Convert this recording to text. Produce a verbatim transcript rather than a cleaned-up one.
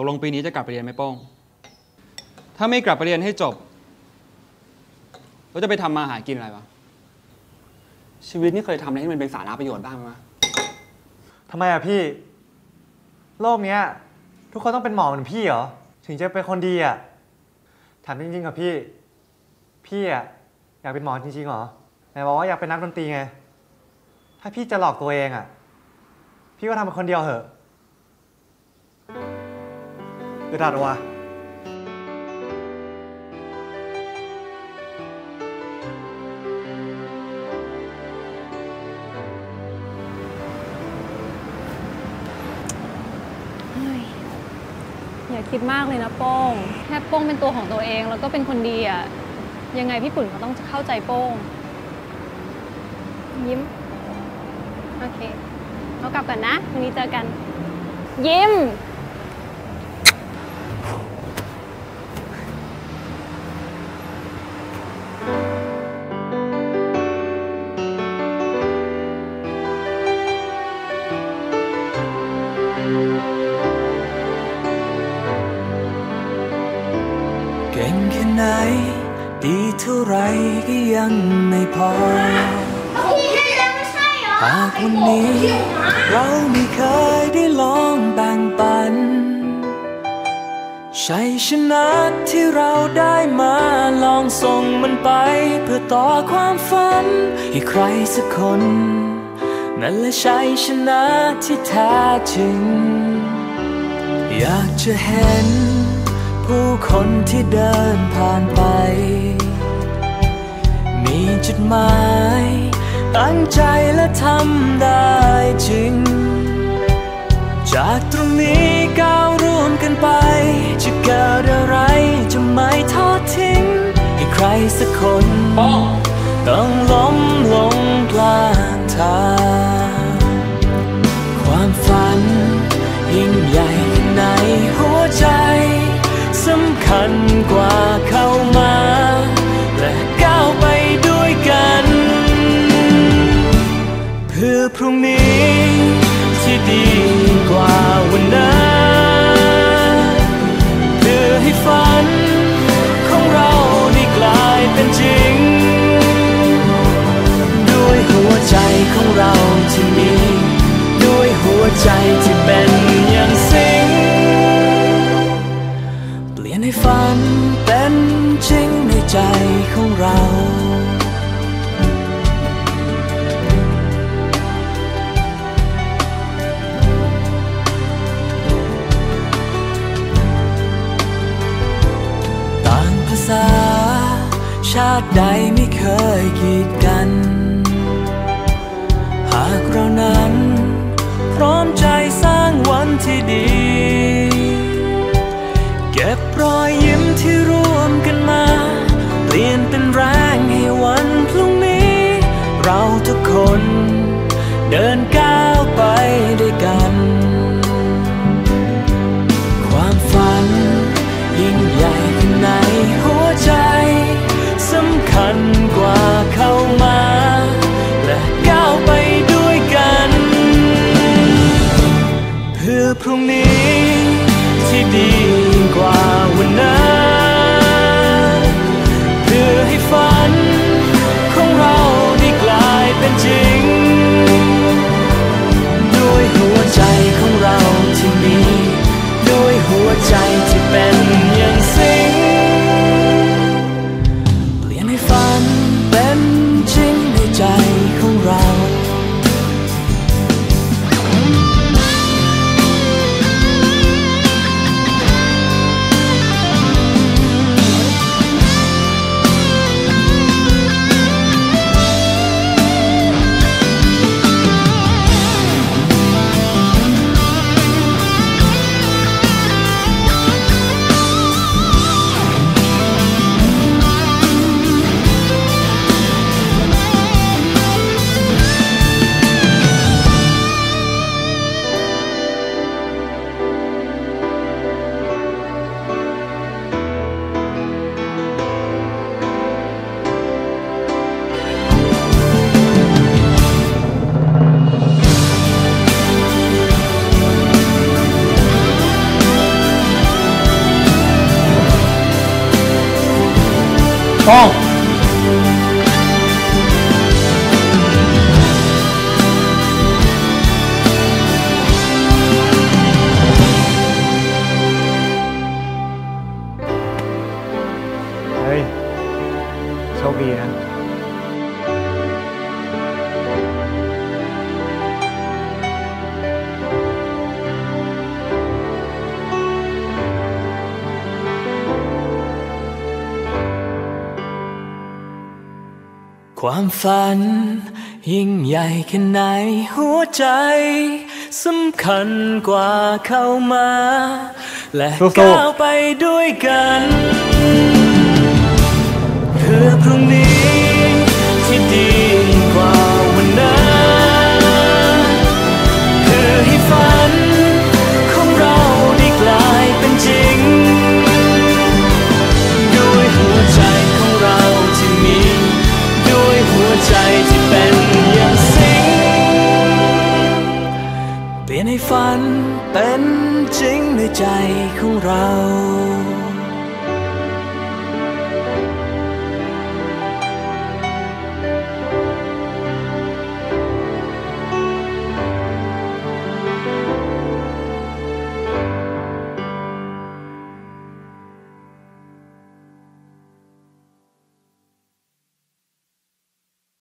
ลงปีนี้จะกลับไปเรียนไหมโป้งถ้าไม่กลับไปเรียนให้จบเราจะไปทำมาหากินอะไรวะชีวิตนี่เคยทำอะไรที่มันเป็นสาระประโยชน์บ้างไหมทำไมอะพี่โลกเนี้ยทุกคนต้องเป็นหมอเหมือนพี่เหรอถึงจะเป็นคนดีอะถามจริงๆกับพี่พี่อะอยากเป็นหมอจริงๆเหรอไหนบอกว่าอยากเป็นนักดนตรีไงถ้าพี่จะหลอกตัวเองอะพี่ก็ทำเป็นคนเดียวเหอะอึดอัดวะอย่าคิดมากเลยนะโป้งแค่โป้งเป็นตัวของตัวเองแล้วก็เป็นคนดีอะยังไงพี่ปุ่นเขาต้องเข้าใจโป้งยิ้มโอเคเรากลับกันนะพรุ่งนี้เจอกันยิ้มเก่งแค่ไหนดีเท่าไรก็ยังไม่พอหากวันนี้เราไม่เคยได้ลองแบ่งปันชัยชนะที่เราได้มาลองส่งมันไปเพื่อต่อความฝันให้ใครสักคนนั่นแหละชัยชนะที่แท้จริงอยากจะเห็นผู้คนที่เดินผ่านไปมีจุดหมายตั้งใจและทำได้จริงจากตรงนี้ก้าวร่วมกันไปจะเกิดอะไรจะไม่ทอดทิ้งให้ใครสักคนต้องล้มลงกลางทางความฝันยิ่งใหญ่ในหัวใจสำคัญกว่าเข้ามาและก้าวไปด้วยกันเพื่อพรุ่งนี้ที่ดีกว่าวันนั้นเพื่อให้ฝันของเราได้กลายเป็นจริงด้วยหัวใจของเราที่มีด้วยหัวใจที่เป็นอย่างสิ่งให้ฝันเป็นจริงในใจของเราต่างภาษาชาติใดไม่เคยกีดกันหากเรานั้นพร้อมใจสร้างวันที่ดีเก็บรอยยิ้มที่ร่วมกันมาเปลี่ยนเป็นแรงให้วันพรุ่งนี้เราทุกคนเดินก้าวไปด้วยกันความฝันยิ่งใหญ่ขึ้นในหัวใจสำคัญกว่าเข้ามาและก้าวไปด้วยกันเพื่อพรุ่งนี้ที่ดีกว่าวันนั้นเพื่อให้ฝันของเราได้กลายเป็นจริงป้องเฮ้ย โชคดีนะความฝันยิ่งใหญ่แค่ไหนหัวใจสำคัญกว่าเข้ามา และสู้ๆก้าวไปด้วยกันเพื่อพรุ่งนี้ที่ดีกว่าวันนั้นคือให้ฝันของเราได้กลายเป็นจริงด้วยหัวใจของเราที่มีด้วยหัวใจที่เป็นอย่างสิ่งเปลี่ยนให้ฝันเป็นจริงในใจของเรา